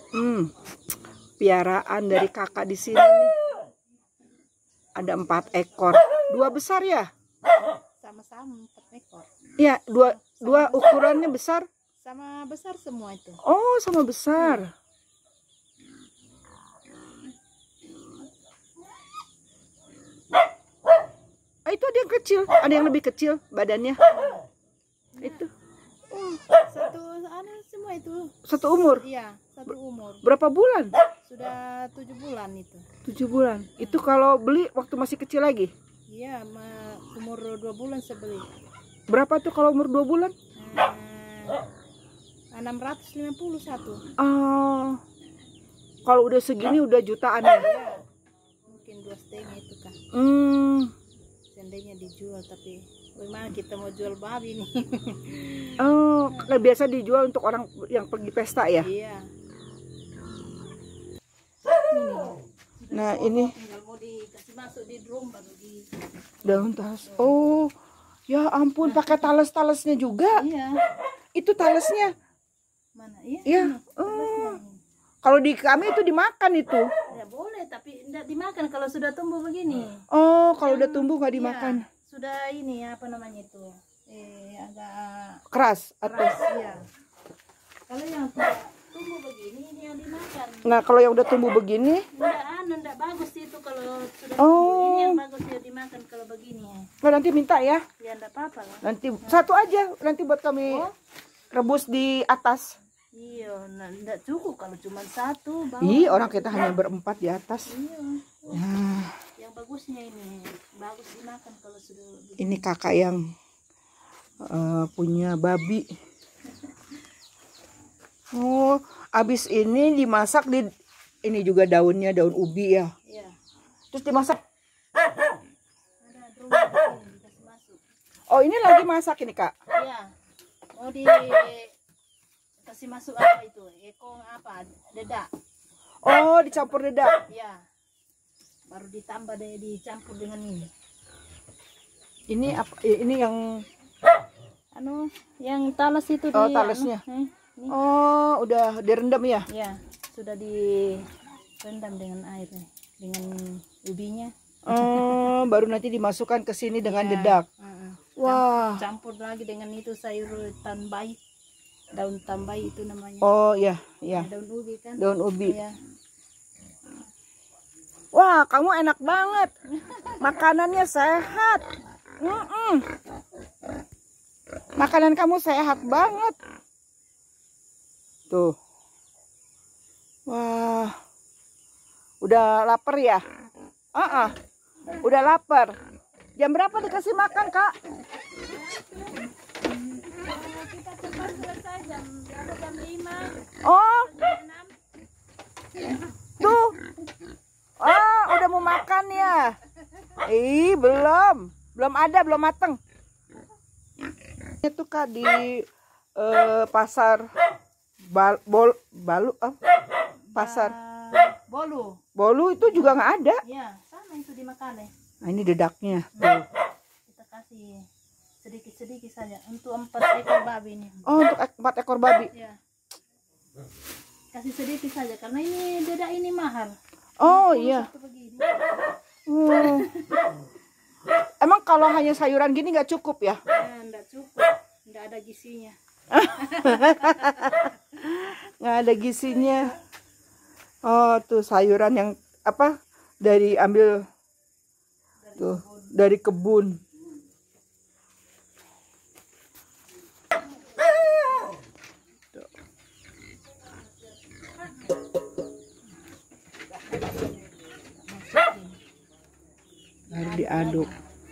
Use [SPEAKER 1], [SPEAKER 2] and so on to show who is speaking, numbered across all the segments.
[SPEAKER 1] Piaraan dari kakak di sini nih. Ada 4 ekor. 2 besar ya?
[SPEAKER 2] Sama-sama 4 ekor.
[SPEAKER 1] Iya, dua ukurannya besar.
[SPEAKER 2] Sama besar semua itu.
[SPEAKER 1] Oh, sama besar. Itu ada yang kecil, ada yang lebih kecil badannya. Itu.
[SPEAKER 2] Semua itu.
[SPEAKER 1] Satu umur?
[SPEAKER 2] Iya, satu umur.
[SPEAKER 1] Berapa bulan?
[SPEAKER 2] Sudah 7 bulan itu.
[SPEAKER 1] 7 bulan. Itu kalau beli waktu masih kecil lagi?
[SPEAKER 2] Iya, umur 2 bulan sebeli.
[SPEAKER 1] Berapa tuh kalau umur 2 bulan?
[SPEAKER 2] 651.
[SPEAKER 1] Oh. Kalau udah segini udah jutaan ya?
[SPEAKER 2] Iya. Mungkin 2,5 itu kan. Seandainya dijual, tapi bagaimana kita mau jual babi nih?
[SPEAKER 1] Oh, nah biasa dijual untuk orang yang pergi pesta ya?
[SPEAKER 2] Iya.
[SPEAKER 1] Nah ini
[SPEAKER 2] Tinggal mau dikasih masuk di drum baru di
[SPEAKER 1] daun talas. Oh, ya ampun, pakai tales-talesnya juga.
[SPEAKER 2] Iya.
[SPEAKER 1] Itu talesnya.
[SPEAKER 2] Mana? Iya.
[SPEAKER 1] Iya. Kalau di kami itu dimakan itu.
[SPEAKER 2] Ya boleh, tapi tidak dimakan kalau sudah tumbuh begini.
[SPEAKER 1] Oh, kalau udah tumbuh nggak dimakan.
[SPEAKER 2] Iya, sudah ini apa namanya itu? Agak
[SPEAKER 1] Keras atau?
[SPEAKER 2] keras, iya. Kalau yang tidak tumbuh begini ini yang dimakan.
[SPEAKER 1] Nah, kalau yang udah tumbuh begini,
[SPEAKER 2] Enggak bagus itu kalau sudah tumbuh. Ini yang bagus ya dimakan kalau begini.
[SPEAKER 1] nah nanti minta ya.
[SPEAKER 2] Ya enggak apa-apa lah.
[SPEAKER 1] Nanti satu aja, nanti buat kami rebus di atas.
[SPEAKER 2] Iya, enggak cukup kalau cuma satu.
[SPEAKER 1] Ih, orang kita hanya berempat di atas.
[SPEAKER 2] Iya.
[SPEAKER 1] Nah,
[SPEAKER 2] Yang bagusnya ini bagus dimakan kalau sudah begini.
[SPEAKER 1] ini kakak yang punya babi. Oh, abis ini dimasak di ini juga daunnya, daun ubi ya.
[SPEAKER 2] Iya.
[SPEAKER 1] Terus dimasak.
[SPEAKER 2] Ada drum dikasih masuk.
[SPEAKER 1] Oh, ini lagi masak ini, Kak.
[SPEAKER 2] Iya. Mau dikasih masuk apa itu? Ekong apa? Dedak.
[SPEAKER 1] Oh, dicampur dedak.
[SPEAKER 2] Iya. Baru ditambah dicampur dengan ini.
[SPEAKER 1] Ini apa? Ini yang
[SPEAKER 2] Yang talas itu
[SPEAKER 1] oh, talasnya.
[SPEAKER 2] ini.
[SPEAKER 1] Oh, udah direndam ya?
[SPEAKER 2] Iya, sudah direndam dengan air nih, dengan ubinya.
[SPEAKER 1] Oh, baru nanti dimasukkan ke sini dengan
[SPEAKER 2] Iya.
[SPEAKER 1] dedak. Wah.
[SPEAKER 2] Campur lagi dengan itu sayur tambai. Daun tambai itu namanya.
[SPEAKER 1] Oh, iya, iya.
[SPEAKER 2] Daun ubi kan?
[SPEAKER 1] Daun ubi.
[SPEAKER 2] Iya.
[SPEAKER 1] Wah, kamu enak banget. Makanannya sehat. Makanan kamu sehat banget. Tuh. Wah. Udah lapar ya? Udah lapar. Jam berapa dikasih makan, Kak?
[SPEAKER 2] Kita cepat selesai jam 5.
[SPEAKER 1] Oh,
[SPEAKER 2] Jam 6.
[SPEAKER 1] tuh. Oh, udah mau makan ya? Ih, belum. Belum ada, belum mateng. Itu Kak di pasar pasar Bolu itu juga nggak ada.
[SPEAKER 2] Iya, sama itu dimakan ya.
[SPEAKER 1] Nah, ini dedaknya. Tuh.
[SPEAKER 2] Kita kasih sedikit-sedikit saja untuk 4 ekor babi ini.
[SPEAKER 1] Oh, untuk 4 ekor babi.
[SPEAKER 2] Ya. Kasih sedikit saja karena ini dedak ini mahal.
[SPEAKER 1] Oh iya.
[SPEAKER 2] Satu begini.
[SPEAKER 1] Emang kalau hanya sayuran gini nggak cukup ya?
[SPEAKER 2] Enggak cukup, enggak ada gizinya.
[SPEAKER 1] Nggak ada gizinya. Oh, tuh sayuran yang apa? Ambil tuh dari kebun. Baru diaduk.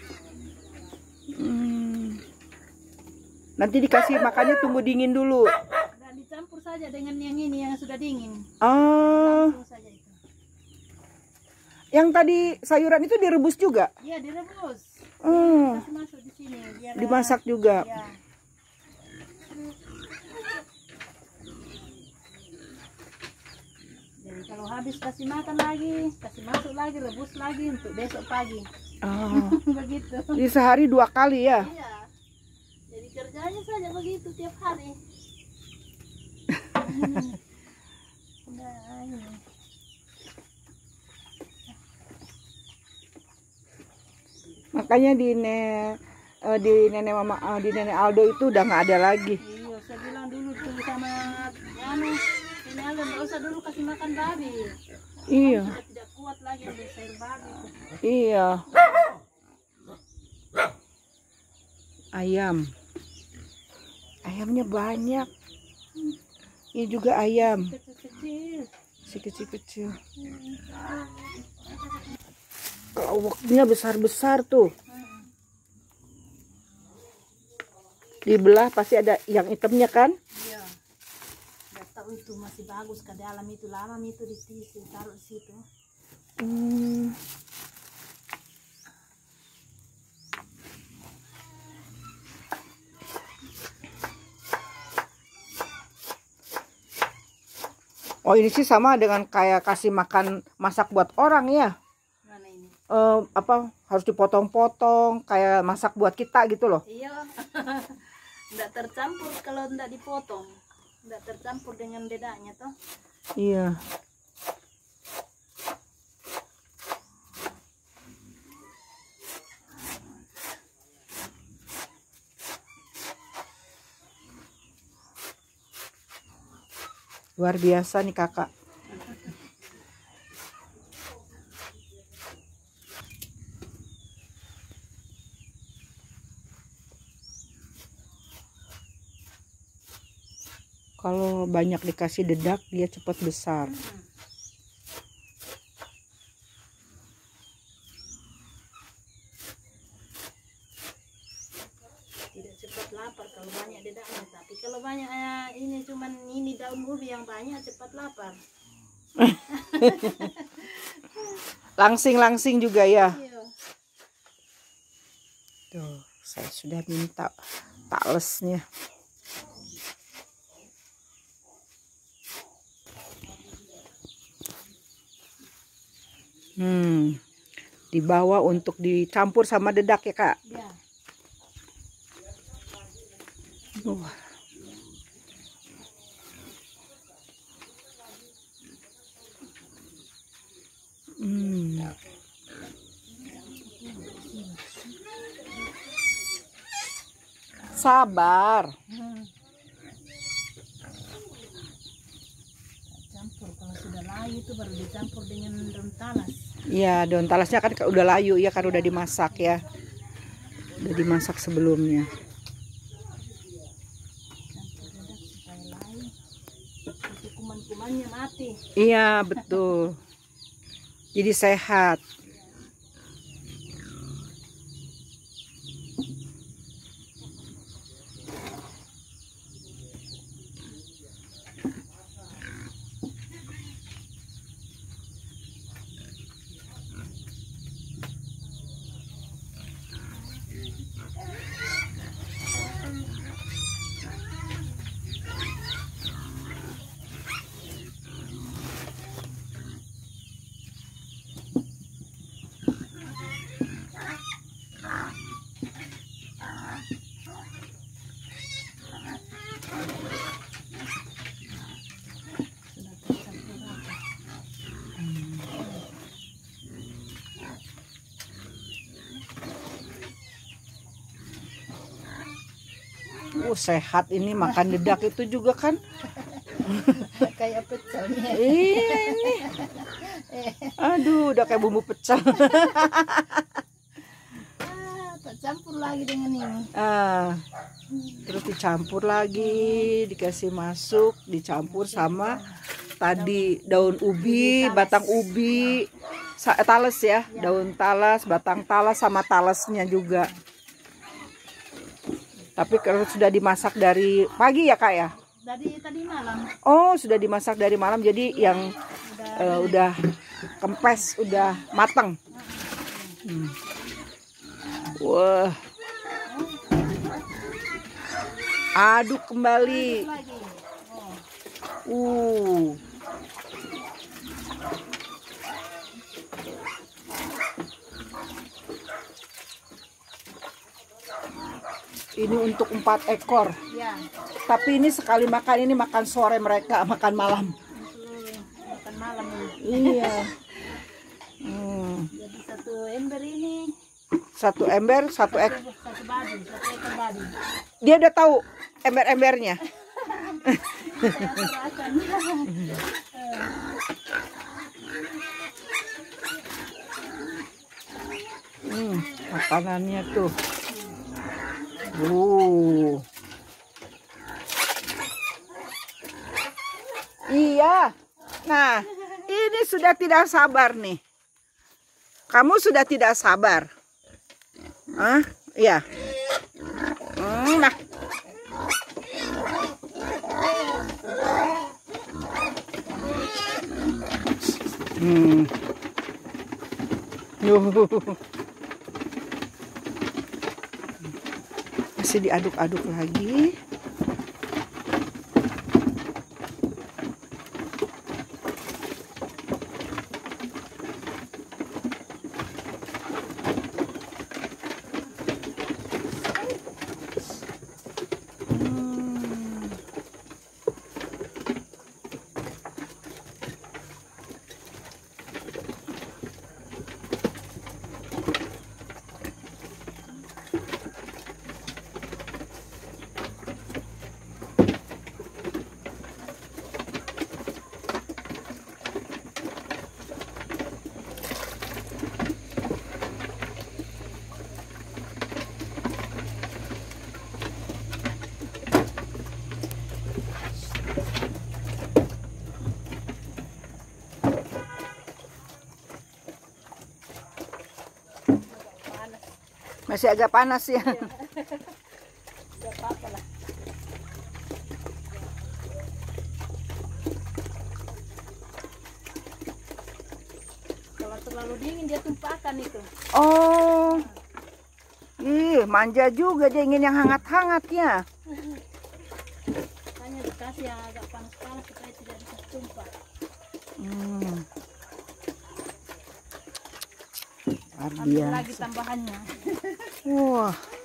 [SPEAKER 1] Nanti dikasih makannya tunggu dingin dulu.
[SPEAKER 2] Enggak dicampur saja dengan yang ini yang sudah dingin.
[SPEAKER 1] Oh.
[SPEAKER 2] Campur saja itu.
[SPEAKER 1] Yang tadi sayuran itu direbus juga?
[SPEAKER 2] Iya, direbus. Kasih masuk di sini biar
[SPEAKER 1] dimasak juga.
[SPEAKER 2] Ya. Jadi kalau habis kasih makan lagi, kasih masuk lagi, rebus lagi untuk besok pagi.
[SPEAKER 1] Oh.
[SPEAKER 2] Begitu.
[SPEAKER 1] Di sehari 2 kali ya?
[SPEAKER 2] Iya. Jadi kerjanya saja begitu tiap hari. Tidak
[SPEAKER 1] Makanya di nenek mama di nenek Aldo itu udah nggak ada lagi.
[SPEAKER 2] Iya, saya bilang dulu tuh sama anu, ini Aldo nggak usah dulu kasih makan babi.
[SPEAKER 1] Iya.
[SPEAKER 2] Sudah tidak kuat lagi ambil sayur babi.
[SPEAKER 1] Iya. Ayam. Ayamnya banyak. Ini juga ayam.
[SPEAKER 2] Kecil-kecil.
[SPEAKER 1] Si kecil-kecil. Kelawaknya besar-besar tuh. Dibelah pasti ada yang hitamnya kan?
[SPEAKER 2] Iya. Nggak tahu itu masih bagus ke dalam itu, lama itu ditaruh di situ.
[SPEAKER 1] Oh ini sih sama dengan kayak kasih makan masak buat orang ya.
[SPEAKER 2] Mana ini?
[SPEAKER 1] Apa harus dipotong-potong kayak masak buat kita gitu loh.
[SPEAKER 2] Iya. Nggak tercampur kalau nggak dipotong. Nggak tercampur dengan dedanya toh.
[SPEAKER 1] Iya. Luar biasa nih kakak. Kalau banyak dikasih dedak dia cepat besar.
[SPEAKER 2] Tidak cepat lapar kalau banyak dedaknya, tapi kalau banyak ini cuman ini daun ubi yang banyak cepat lapar.
[SPEAKER 1] Langsing-langsing juga ya.
[SPEAKER 2] Iya.
[SPEAKER 1] Tuh, saya sudah minta talesnya. Dibawa untuk dicampur sama dedak ya kak.
[SPEAKER 2] Ya.
[SPEAKER 1] Sabar.
[SPEAKER 2] Campur kalau sudah layu itu baru dicampur dengan daun talas.
[SPEAKER 1] Iya, daun talasnya kan udah layu ya, kan udah dimasak ya. Udah dimasak sebelumnya.
[SPEAKER 2] Campur dedak supaya layu. Nanti kuman-kumannya mati.
[SPEAKER 1] Iya, betul. Jadi sehat. Sehat ini makan dedak itu juga kan.
[SPEAKER 2] Kayak pecelnya.
[SPEAKER 1] Iya ini. Aduh, udah kayak bumbu pecel.
[SPEAKER 2] Tak campur lagi dengan ini.
[SPEAKER 1] Terus dicampur lagi, dikasih masuk, dicampur sama tadi daun ubi, batang ubi, talas ya, daun talas, batang talas sama talasnya juga. Tapi kalau sudah dimasak dari pagi ya kak ya?
[SPEAKER 2] Dari tadi malam.
[SPEAKER 1] Oh, sudah dimasak dari malam, jadi yang udah kempes, udah matang. Wah. Aduk kembali. Ini untuk 4 ekor.
[SPEAKER 2] Ya.
[SPEAKER 1] Tapi ini sekali makan, ini makan sore mereka, makan malam.
[SPEAKER 2] Makan malam ini.
[SPEAKER 1] Iya.
[SPEAKER 2] Jadi satu ember ini
[SPEAKER 1] Satu ember,
[SPEAKER 2] Satu babi, satu ekor babi.
[SPEAKER 1] Dia udah tahu ember-embernya.
[SPEAKER 2] Saya serahkan.
[SPEAKER 1] Makanannya tuh. Iya. Nah, ini sudah tidak sabar nih. Kamu sudah tidak sabar. Hah? Iya. Nah. Masih diaduk-aduk lagi. Masih agak panas ya.
[SPEAKER 2] Gak apa-apa lah. Kalau terlalu dingin dia tumpahkan itu.
[SPEAKER 1] Oh. Ih, manja juga dia ingin yang hangat-hangat ya.
[SPEAKER 2] Hanya dikasih yang agak panas-panas supaya tidak bisa tumpah.
[SPEAKER 1] Luar
[SPEAKER 2] Ambil
[SPEAKER 1] biasa.
[SPEAKER 2] lagi tambahannya.
[SPEAKER 1] Wah.